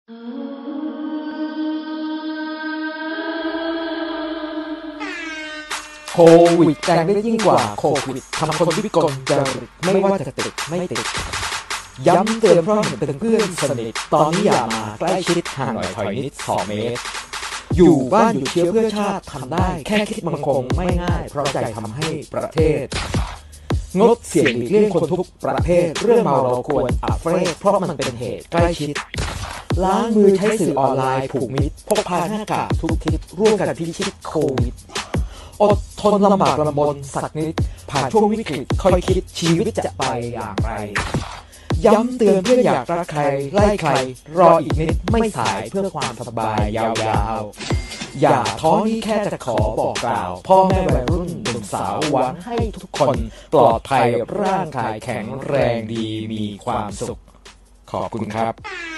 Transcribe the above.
โควิดแรงได้ยิ่งกว่าโควิดทำคนวิกลจริตไม่ว่าจะติดไม่ติดย้ำเตือนเพราะเห็นเป็นเพื่อนสนิทตอนนี้อย่ามาใกล้ชิดห่างหน่อยถอยนิด2 เมตรอยู่บ้านอยู่เชื้อเพื่อชาติทำได้แค่คิดมันคงไม่ง่ายเพราะใจทำให้ประเทศงดเสี่ยงหลีกเลี่ยงคนทุกประเภทเรื่องเมาเราควรอัเฟรดเพราะมันเป็นเหตุใกล้ชิดล้างมือใช้สื่อออนไลน์ผูกมิตรพกพาหน้ากากทุกทิศร่วมกันพิชิตโควิดอดทนลำบากลำบนสักนิดผ่านช่วงวิกฤตค่อยคิดชีวิตจะไปอย่างไรย้ำเตือนเพื่อนอยากรักใครไล่ใครรออีกนิดไม่สายเพื่อความสบายยาวๆอย่าท้อนี้แค่จะขอบอกกล่าวพ่อแม่วัยรุ่นหนุ่มสาวหวังให้ทุกคนปลอดภัยร่างกายแข็งแรงดีมีความสุขขอบคุณครับ